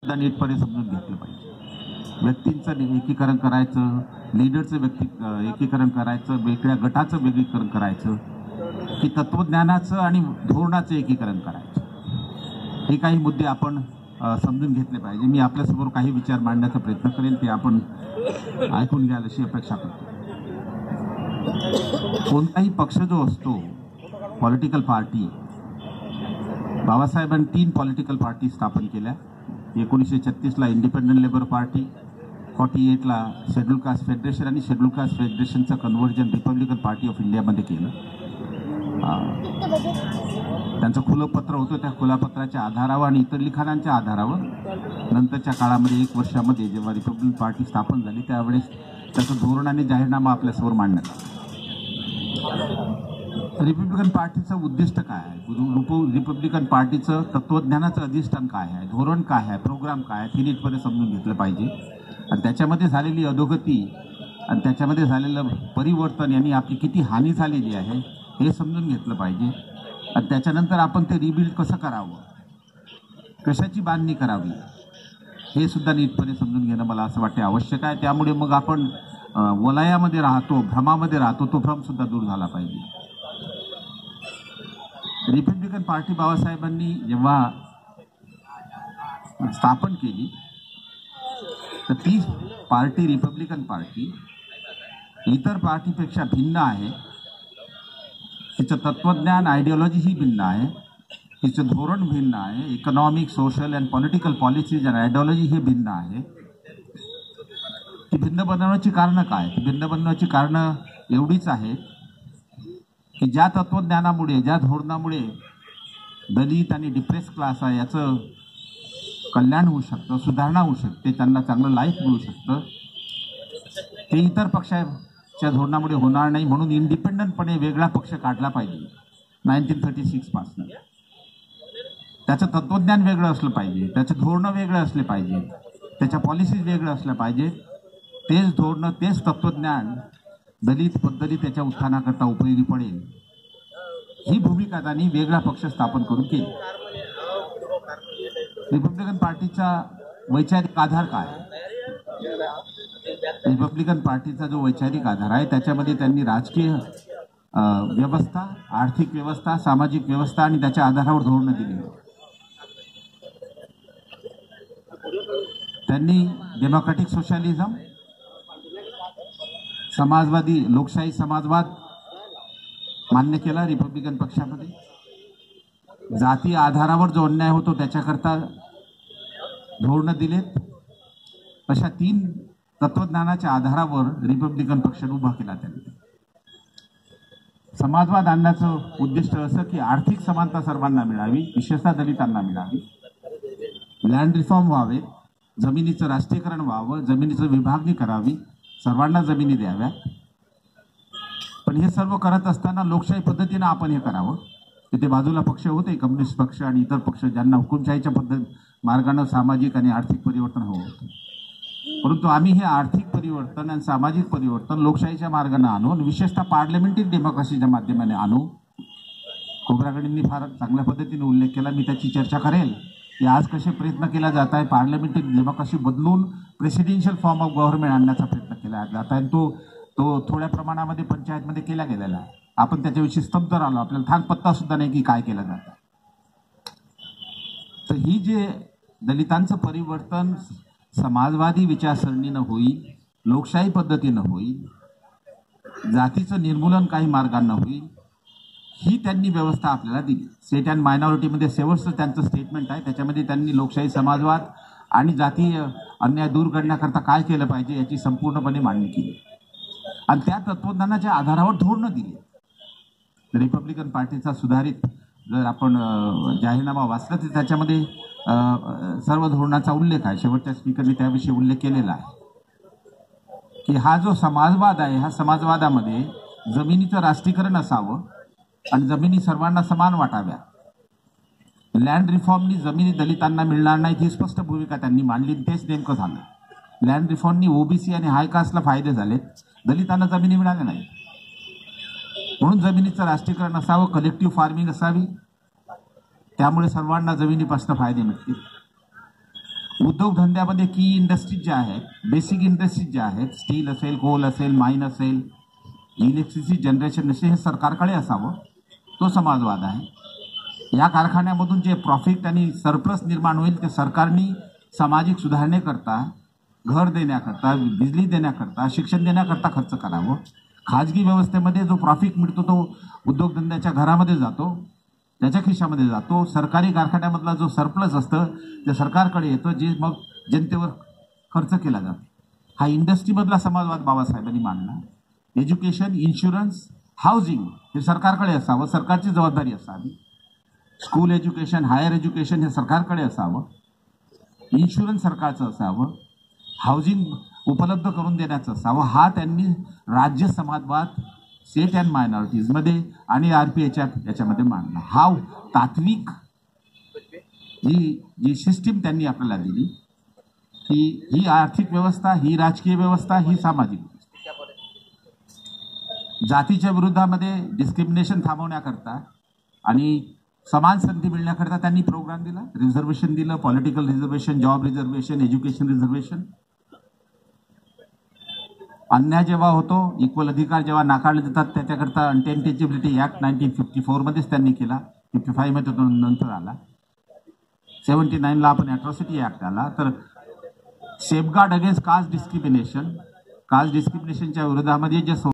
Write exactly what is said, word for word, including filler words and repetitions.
नीटपणे समजून घेतलं पाहिजे। व्यक्तींचं एकीकरण करायचं, लीडरचं व्यक्ती एकीकरण करायचं, वेगळ्या गटाचं वेगळीकरण करायचं की तत्वज्ञानाचं आणि धोरणाचं एकीकरण करायचं, हे काही मुद्दे आपण समजून घेतले पाहिजे। मी आपल्यासमोर काही विचार मांडण्याचा प्रयत्न करेन, ते आपण ऐकून घ्याल अशी अपेक्षा करतो। कोणताही पक्ष जो असतो, पॉलिटिकल पार्टी, बाबासाहेबांनी तीन पॉलिटिकल पार्टी स्थापन केल्या। एकोणीसशे छत्तीसला इंडिपेंडंट लेबर पार्टी, फोर्टी एटला शेड्यूल कास्ट फेडरेशन आणि शेड्यूल कास्ट फेडरेशनचं कन्व्हर्जन रिपब्लिकन पार्टी ऑफ इंडियामध्ये केलं। त्यांचं खुलं पत्र होतं, त्या खुल्या पत्राच्या आधारावर आणि इतर लिखाणांच्या आधारावर नंतरच्या काळामध्ये एक वर्षामध्ये जेव्हा रिपब्लिकन पार्टी स्थापन झाली त्यावेळेस त्याचं धोरण आणि जाहीरनामा आपल्यासमोर मांडण्यात आला। रिपब्लिकन पार्टीचं उद्दिष्ट काय आहे, रिपब्लिकन पार्टीचं तत्वज्ञानाचं अधिष्ठान काय आहे, धोरण काय आहे, प्रोग्राम काय आहे, हे नीटपणे समजून घेतलं पाहिजे। आणि त्याच्यामध्ये झालेली अधोगती आणि त्याच्यामध्ये झालेलं परिवर्तन यांनी आपली किती हानी झालेली आहे हे समजून घेतलं पाहिजे। आणि त्याच्यानंतर आपण ते रिबिल्ड कसं करावं, कशाची बांधणी करावी, हे सुद्धा नीटपणे समजून घेणं मला असं वाटते आवश्यक आहे। त्यामुळे मग आपण वलयामध्ये राहतो, भ्रमामध्ये राहतो, तो भ्रम सुद्धा दूर झाला पाहिजे। रिपब्लिकन पार्टी बाबासाहेबांनी जेव्हा स्थापन केली तर ती पार्टी, रिपब्लिकन पार्टी, इतर पार्टीपेक्षा भिन्न आहे। तिचं तत्वज्ञान, आयडिओलॉजी ही भिन्न आहे, तिचं धोरण भिन्न आहे, economic, social and political policies and ideology हे भिन्न आहे। ती भिन्न बनवण्याची कारणं काय? ती भिन्न बनवण्याची कारणं एवढीच आहेत की ज्या तत्वज्ञानामुळे, ज्या धोरणामुळे दलित आणि डिप्रेस क्लास आहे याचं कल्याण होऊ शकतं, सुधारणा होऊ शकते, त्यांना चांगलं लाईफ मिळू शकतं, ते इतर पक्षाच्या धोरणामुळे होणार नाही। म्हणून इंडिपेंडंटपणे वेगळा पक्ष काढला पाहिजे नाईन्टीन थर्टी सिक्स पासून। त्याचं तत्वज्ञान वेगळं असलं पाहिजे, त्याचं धोरणं वेगळं असले पाहिजे, त्याच्या पॉलिसीज वेगळं असल्या पाहिजे। तेच धोरणं, तेच तत्वज्ञान दलित पद्धती त्याच्या उत्थानाकरता उपयोगी पडेल, ही भूमिका त्यांनी वेगळा पक्ष स्थापन करून केली। रिपब्लिकन पार्टीचा वैचारिक आधार काय? रिपब्लिकन पार्टीचा जो वैचारिक आधार आहे त्याच्यामध्ये त्यांनी राजकीय व्यवस्था, आर्थिक व्यवस्था, सामाजिक व्यवस्था आणि त्याच्या आधारावर धोरणं दिली। त्यांनी डेमोक्रॅटिक सोशलिझम, समाजवादी, लोकशाही समाजवाद मान्य केला रिपब्लिकन पक्षामध्ये। जाती आधारावर जो अन्याय होतो त्याच्याकरता धोरणं दिलेत। अशा तीन तत्वज्ञानाच्या आधारावर रिपब्लिकन पक्ष उभा केला त्यांनी। समाजवाद आणण्याचं उद्दिष्ट असं की आर्थिक समानता सर्वांना मिळावी, विशेषतः दलितांना मिळावी, लँड रिफॉर्म व्हावे, जमिनीचं राष्ट्रीयकरण व्हावं, जमिनीचं विभागणी करावी, सर्वांना जमिनी द्याव्या। पण हे सर्व करत असताना लोकशाही पद्धतीनं आपण हे करावं। तिथे बाजूला पक्ष होते, कम्युनिस्ट पक्ष आणि इतर पक्ष, ज्यांना हुकुमशाहीच्या पद्धत मार्गाने सामाजिक आणि आर्थिक परिवर्तन हवं होतं। परंतु आम्ही हे आर्थिक परिवर्तन आणि सामाजिक परिवर्तन लोकशाहीच्या मार्गाने आणून, विशेषतः पार्लमेंटरी डेमोक्रेसीच्या माध्यमाने आणू। खोब्रागडेंनी फार चांगल्या पद्धतीने उल्लेख केला, मी त्याची चर्चा करेल की आज कसे प्रयत्न केला जात आहे पार्लमेंटरी डेमोक्रेसी बदलून प्रेसिडेन्शियल फॉर्म ऑफ गव्हर्नमेंट आणण्याचा प्रयत्न केला जात आहे। तो तो थोड्या प्रमाणामध्ये पंचायतमध्ये केला गेलेला आहे। आपण त्याच्याविषयी स्तब्ध राहिलो, आपल्याला थांग पत्ता सुद्धा नाही की काय केलं जातं। तर ही जे दलितांचं परिवर्तन समाजवादी विचारसरणीनं होईल, लोकशाही पद्धतीनं होईल, जातीचं निर्मूलन काही मार्गांना होईल, ही त्यांनी व्यवस्था आपल्याला दिली। स्टेट अँड मायनॉरिटीमध्ये शेवटचं त्यांचं स्टेटमेंट आहे, त्याच्यामध्ये त्यांनी लोकशाही समाजवाद आणि जातीय अन्याय दूर करण्याकरता काय केलं पाहिजे याची संपूर्णपणे मांडणी केली आणि त्या तत्वज्ञानाच्या आधारावर धोरणं दिली। रिपब्लिकन पार्टीचा सुधारित जर आपण जाहीरनामा वाचला तर त्याच्यामध्ये सर्व धोरणाचा उल्लेख आहे। शेवटच्या स्पीकरने त्याविषयी उल्लेख केलेला आहे की हा जो समाजवाद आहे, हा समाजवादामध्ये जमिनीचं राष्ट्रीयकरण असावं आणि जमिनी सर्वांना समान वाटाव्या। लँड रिफॉर्मनी जमिनी दलितांना मिळणार नाहीत ही स्पष्ट भूमिका त्यांनी मांडली, तेच नेमकं झालं। लँड रिफॉर्मनी ओबीसी आणि हायकास्टला फायदे झालेत, दलितांना जमिनी मिळाल्या नाही। म्हणून जमिनीचं राष्ट्रीयकरण असावं, कलेक्टिव्ह फार्मिंग असावी, त्यामुळे सर्वांना जमिनीपासून फायदे मिळतील। उद्योगधंद्यामध्ये की इंडस्ट्रीज ज्या आहेत, बेसिक इंडस्ट्रीज ज्या आहेत, स्टील असेल, कोल असेल, माइन असेल, इलेक्ट्रिसिटी जनरेशन असेल, हे सरकारकडे असावं, तो समाजवाद आहे. या कारखान्यामधून जे प्रॉफिट आणि सरप्लस निर्माण होईल ते सरकारने सामाजिक सुधारणेकरता, घर देण्याकरता, बिजली देण्याकरता, शिक्षण देण्याकरता खर्च करावं. खाजगी व्यवस्थेमध्ये जो प्रॉफिट मिळतो तो उद्योगधंद्याच्या घरामध्ये जातो, त्याच्या खिशामध्ये जातो. सरकारी कारखान्यामधला जो सरप्लस असतं ते सरकारकडे येतं, जे मग जनतेवर खर्च केला जातो. हा इंडस्ट्रीमधला समाजवाद बाबासाहेबांनी मांडला. एज्युकेशन, इन्शुरन्स, हाऊसिंग हे सरकारकडे असावं, सरकारची जबाबदारी असावी. स्कूल एज्युकेशन, हायर एज्युकेशन हे सरकारकडे असावं, इन्शुरन्स सरकारचं असावं, हाऊसिंग उपलब्ध करून देण्याचं असावं. हा त्यांनी राज्य समाजवाद स्टेट अँड मायनॉरिटीजमध्ये आणि आरपीआयच्या याच्यामध्ये मांडला. हा तात्विक ही जी सिस्टीम त्यांनी आपल्याला दिली, की ही आर्थिक व्यवस्था, ही राजकीय व्यवस्था, ही सामाजिक व्यवस्था. जातीच्या विरोधामध्ये डिस्क्रिमिनेशन थांबवण्याकरता आणि समान संधी मिळण्याकरता त्यांनी प्रोग्राम दिला. रिझर्वेशन दिलं, political reservation, job reservation, education reservation. अन्याय जेव्हा होतो, इक्वल अधिकार जेव्हा नाकारले जातात, त्याच्याकरता untouchability act nineteen fifty four मध्येच त्यांनी केला. फिफ्टी फाईव्ह मध्ये तो नंतर आला. सेव्हन्टी नाईनला आपण अॅट्रॉसिटी ऍक्ट आला. तर safeguard against caste discrimination, caste डिस्क्रिमिनेशनच्या विरोधामध्ये जे